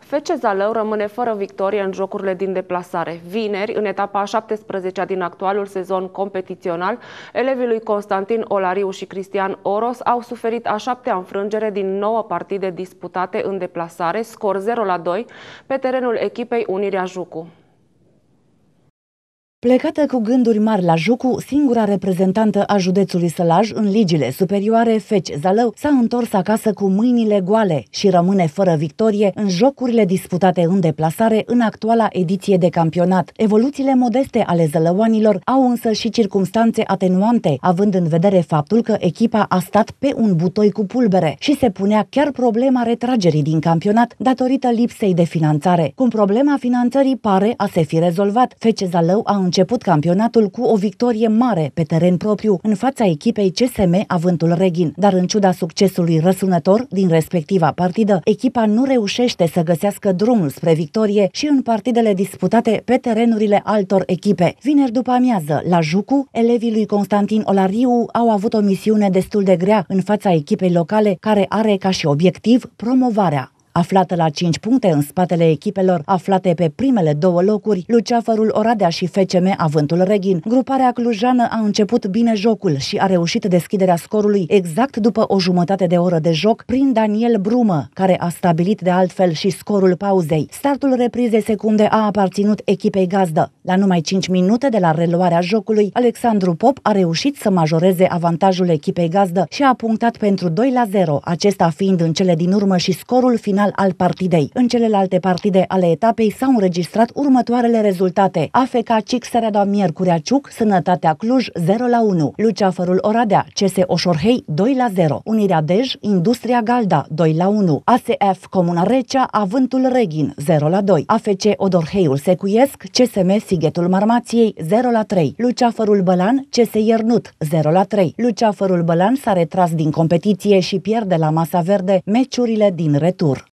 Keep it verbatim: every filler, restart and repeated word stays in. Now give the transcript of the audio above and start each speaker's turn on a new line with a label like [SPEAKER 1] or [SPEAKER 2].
[SPEAKER 1] F C Zalău rămâne fără victorie în jocurile din deplasare. Vineri, în etapa a șaptesprezecea din actualul sezon competițional, elevii lui Constantin Olariu și Cristian Oros au suferit a șaptea înfrângere din nouă partide disputate în deplasare, scor zero la doi, pe terenul echipei Unirea Jucu.
[SPEAKER 2] Plecată cu gânduri mari la Jucu, singura reprezentantă a județului Sălaj în ligile superioare, F C Zalău s-a întors acasă cu mâinile goale și rămâne fără victorie în jocurile disputate în deplasare în actuala ediție de campionat. Evoluțiile modeste ale zălăuanilor au însă și circumstanțe atenuante, având în vedere faptul că echipa a stat pe un butoi cu pulbere și se punea chiar problema retragerii din campionat datorită lipsei de finanțare. Cum problema finanțării pare a se fi rezolvat, F C Zalău a început campionatul cu o victorie mare pe teren propriu în fața echipei C S M Avântul Reghin, dar în ciuda succesului răsunător din respectiva partidă, echipa nu reușește să găsească drumul spre victorie și în partidele disputate pe terenurile altor echipe. Vineri după amiază, la Jucu, elevii lui Constantin Olariu au avut o misiune destul de grea în fața echipei locale, care are ca și obiectiv promovarea. Aflată la cinci puncte în spatele echipelor aflate pe primele două locuri, Luceafărul Oradea și F C M Avântul Reghin, gruparea clujană a început bine jocul și a reușit deschiderea scorului exact după o jumătate de oră de joc prin Daniel Brumă, care a stabilit de altfel și scorul pauzei. Startul reprizei secunde a aparținut echipei gazdă. La numai cinci minute de la reluarea jocului, Alexandru Pop a reușit să majoreze avantajul echipei gazdă și a punctat pentru doi la zero, acesta fiind în cele din urmă și scorul final al partidei. În celelalte partide ale etapei s-au înregistrat următoarele rezultate: A F K Cixereada Miercurea Ciuc, Sănătatea Cluj zero la unu, Luceafărul Oradea, C S Oșorhei doi la zero, Unirea Dej, Industria Galda doi la unu, A S F Comuna Recea, Avântul Reghin zero la doi, A F C Odorheiul Secuiesc, C S M Sighetul Marmației zero la trei, Luceafărul Bălan, C S Iernut zero la trei. Luceafărul Bălan s-a retras din competiție și pierde la Masa Verde meciurile din retur.